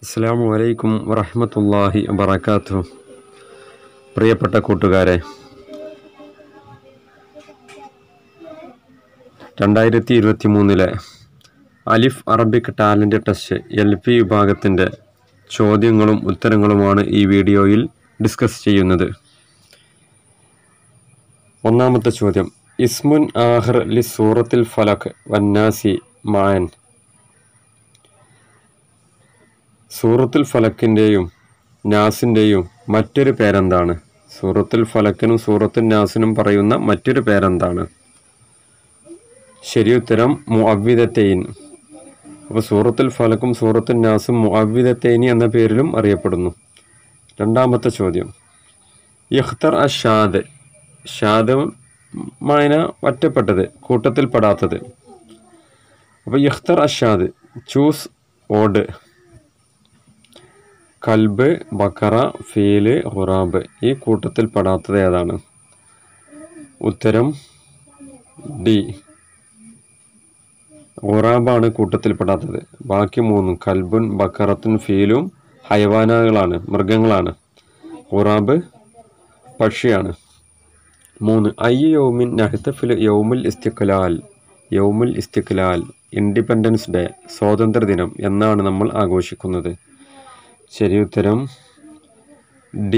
അസ്സലാമു അലൈക്കും വറഹ്മത്തുള്ളാഹി വബറകാതുഹു. പ്രിയപ്പെട്ട കൂട്ടുകാരെ, 2023 അലിഫ് അറബിക് ടാലൻറ്റ് ടെസ്റ്റ് LP വിഭാഗത്തിൻ്റെ ചോദ്യങ്ങളും ഉത്തരങ്ങളുമാണ് ഈ വീഡിയോയിൽ ഡിസ്കസ് ചെയ്യുന്നത്. ഒന്നാമത്തെ ചോദ്യം, ഇസ്മുൻ ആഖിർ ലി സൂറത്തിൽ ഫലഖ് വന്നാസി മഅൻ. സൂറത്തുൽ ഫലക്കിൻ്റെയും നാസിൻ്റെയും മറ്റൊരു പേരെന്താണ്? സൂറത്തുൽ ഫലക്കിനും സൂറത്തുൽ നാസിനും പറയുന്ന മറ്റൊരു പേരെന്താണ്? ശരിയുത്തരം മുഅവ്വിദത്തൈൻ. അപ്പോൾ സൂറത്തുൽ ഫലക്കും സൂറത്തുൽ നാസും മുഅവ്വിദത്തൈനി എന്ന പേരിലും അറിയപ്പെടുന്നു. രണ്ടാമത്തെ ചോദ്യം, ഇഖ്തർ അഷാദ്. ഷാദ് മായന ഒറ്റപ്പെട്ടത്, കൂട്ടത്തിൽപ്പെടാത്തത്. അപ്പോൾ ഇഖ്തർ അഷാദ്, ചൂസ് ഓഡ്. കൽബ്, ബക്കറ, ഫീല്, ഖുറാബ് ഈ കൂട്ടത്തിൽപ്പെടാത്തത് ഏതാണ്? ഉത്തരം ഡി, ഖുറാബാണ് കൂട്ടത്തിൽപ്പെടാത്തത്. ബാക്കി മൂന്നും കൽബുൻ, ബക്കറത്തുൻ, ഫീലും ഹൈവാനകളാണ്, മൃഗങ്ങളാണ്. ഖുറാബ് പക്ഷിയാണ്. 3. യൗമിൻ നഹ്തഫിലു യൗമുൽ ഇസ്തിഖ്ലാൽ. യൗമുൽ ഇസ്തിഖ്ലാൽ, ഇൻഡിപെൻഡൻസ് ഡേ, സ്വാതന്ത്ര്യദിനം എന്നാണ് നമ്മൾ ആഘോഷിക്കുന്നത്? ശരിയുത്തരം ഡി,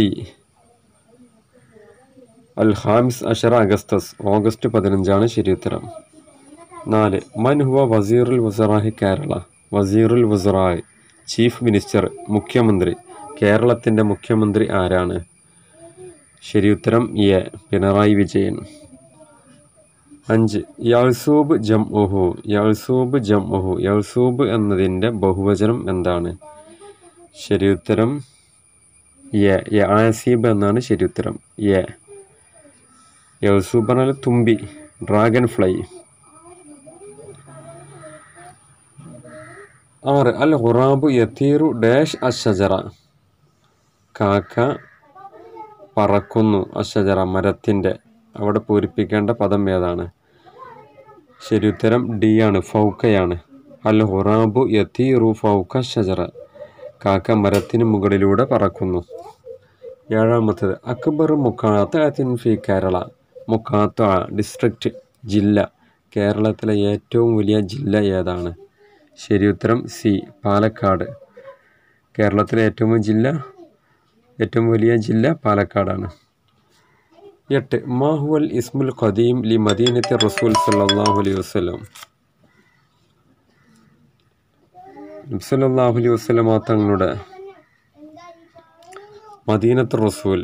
അൽ ഖാമിസ് അഷറ അഗസ്തസ്, ഓഗസ്റ്റ് 15 ശരിയുത്തരം. 4. മൻ ഹുവ വസീറുൽ വസറാഹി കേരള. വസീറുൽ വസറാഹ്, ചീഫ് മിനിസ്റ്റർ, മുഖ്യമന്ത്രി. കേരളത്തിൻ്റെ മുഖ്യമന്ത്രി ആരാണ്? ശരിയുത്തരം എ, പിണറായി വിജയൻ. 5. യഅ്സൂബ് ജംഉഹു. യഅ്സൂബ് ജംഉഹു, യഅ്സൂബ് എന്നതിൻ്റെ ബഹുവചനം എന്താണ്? ശരിയുത്തരം എ, യആസീബ് എന്നാണ് ശരിയുത്തരം. എ. യഅ്സൂബ് എന്നാൽ തുമ്പി, ഡ്രാഗൺ ഫ്ലൈ. 6. അൽ ഖുറാബു യതീറു ഡാഷ് അഷജറ. കാക്ക പറക്കുന്നു, അഷജറ മരത്തിൻ്റെ. അവിടെ പൂരിപ്പിക്കേണ്ട പദം ഏതാണ്? ശരിയുത്തരം ഡി ആണ്, ഫൗക്കയാണ്. അൽ ഖുറാബു യതീറു ഫൗക ഷജറ, കാക്ക മരത്തിന് മുകളിലൂടെ പറക്കുന്നു. 7. അക്ബർ മുഖാത്തഅത്തിൻ ഫി കേരള. മുഖാത്ത ഡിസ്ട്രിക്റ്റ്, ജില്ല. കേരളത്തിലെ ഏറ്റവും വലിയ ജില്ല ഏതാണ്? ശരിയുത്തരം സി, പാലക്കാട്. കേരളത്തിലെ ഏറ്റവും വലിയ ജില്ല പാലക്കാടാണ്. 8. മാ ഹുവൽ ഇസ്മുൽ ഖദീം ലി മദീനത്തി റസൂൽ സല്ലല്ലാഹു അലൈഹി വസല്ലം. നബി സല്ലല്ലാഹു അലൈഹി വസല്ലം തങ്ങളുടെ മദീനത്തുർ റസൂൽ,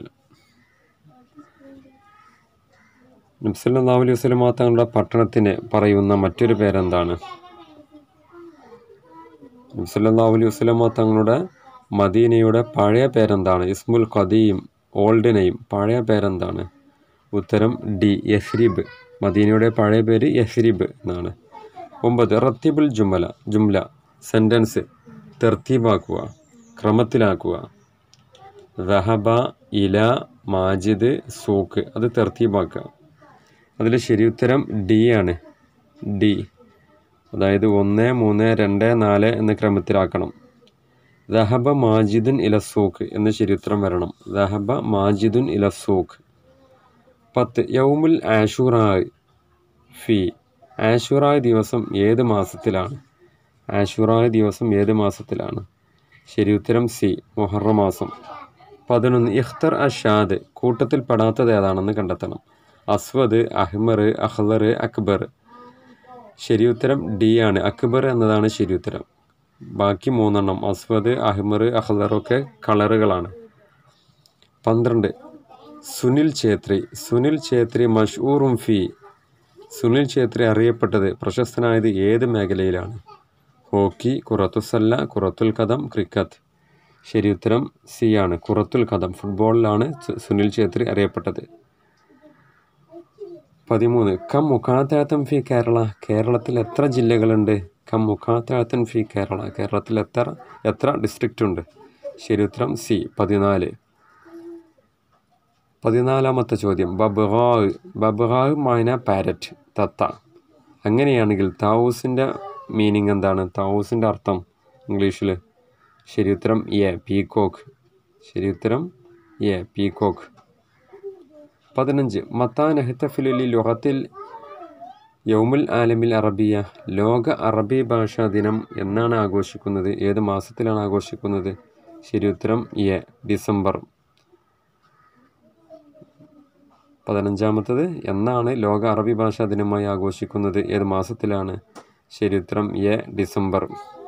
നബി സല്ലല്ലാഹു അലൈഹി വസല്ലം തങ്ങളുടെ പട്ടണത്തിന് പറയുന്ന മറ്റൊരു പേരെന്താണ്? നബി സല്ലല്ലാഹു അലൈഹി വസല്ലം തങ്ങളുടെ മദീനയുടെ പഴയ പേരെന്താണ്? ഇസ്മുൽ ഖദീം, ഓൾഡ് നെയിം, പഴയ പേരെന്താണ്? ഉത്തരം ഡി, യസ്രിബ്. മദീനയുടെ പഴയ പേര് യസ്രിബ് എന്നാണ്. 9. റത്തിബുൽ ജുംല, സെൻറ്റൻസ് തെർത്തീബാക്കുക, ക്രമത്തിലാക്കുക. ദഹബ, ഇല, മാജിദ്, സൂക്ക്, അത് തെർത്തീബാക്കുക. അതിൽ ശരിയുത്തരം ഡി ആണ്, ഡി. അതായത് 1, 3, 2, 4 എന്ന ക്രമത്തിലാക്കണം. ദഹബ മാജിദുൻ ഇല സൂക്ക് എന്ന് ശരിയുത്തരം വരണം. ദഹബ മാജിദുൻ ഇല സൂക്ക്. 10. യൗമുൽ ആഷുറാ ഫി. ആഷുറാ ദിവസം ഏത് മാസത്തിലാണ്? ആഷുറാ ദിവസം ഏത് മാസത്തിലാണ്? ശരിയുത്തരം സി, മുഹറം മാസം. 11. ഇഖ്തർ അഷാദ്, കൂട്ടത്തിൽപ്പെടാത്തത് ഏതാണെന്ന് കണ്ടെത്തണം. അസ്വദ്, അഹ്മർ, അഖ്ലർ, അക്ബർ. ശരിയുത്തരം ഡി ആണ്, അക്ബർ എന്നതാണ് ശരിയുത്തരം. ബാക്കി 3 അസ്വദ്, അഹ്മർ, അഖ്ലറൊക്കെ കളറുകളാണ്. 12. സുനിൽ ഛേത്രി. സുനിൽ ഛേത്രി മഷ്ഊറും ഫി. സുനിൽ ഛേത്രി അറിയപ്പെട്ടത്, പ്രശസ്തനായത് ഏത് മേഖലയിലാണ്? ഹോക്കി, കുറത്തുസല്ല, കുറത്തുൽ ഖദം, ക്രിക്കറ്റ്. ശരിയുത്തരം സി ആണ്, കുറത്തുൽ ഖദം, ഫുട്ബോളിലാണ് സുനിൽ ഛേത്രി അറിയപ്പെട്ടത്. 13. കം മുഖാത്തഅത്തൻ ഫി കേരള. കേരളത്തിൽ എത്ര ജില്ലകളുണ്ട്? കം മുഖാത്തഅത്തൻ ഫി കേരള, കേരളത്തിൽ എത്ര ഡിസ്ട്രിക്റ്റ് ഉണ്ട്? ശരിയുത്തരം സി, 14. 14-ാമത്തെ ചോദ്യം, ബബ്ഗാവ്. ബബ്ഗാവ് മായന പാരറ്റ്, തത്ത. അങ്ങനെയാണെങ്കിൽ താവൂസിൻ്റെ മീനിങ് എന്താണ്? താവൂസിൻ്റെ അർത്ഥം ഇംഗ്ലീഷിൽ ശരിയുത്തരം എ പീകോക്ക്. ശരിയുത്തരം എ പീകോക്ക്. 15 മത്താ നഹ്തഫിലു ലിലുഗത്തിൽ യൗമുൽ ആലമിൽ അറബിയ. ലോക അറബി ഭാഷാ ദിനം എന്നാണ് ആഘോഷിക്കുന്നത്? ഏത് മാസത്തിലാണ് ആഘോഷിക്കുന്നത്? ശരിയുത്തരം എ ഡിസംബർ. 15 എന്നാണ് ലോക അറബി ഭാഷാ ദിനമായി ആഘോഷിക്കുന്നത്? ഏത് മാസത്തിലാണ്? ശരിയുത്തരം എ ഡിസംബർ.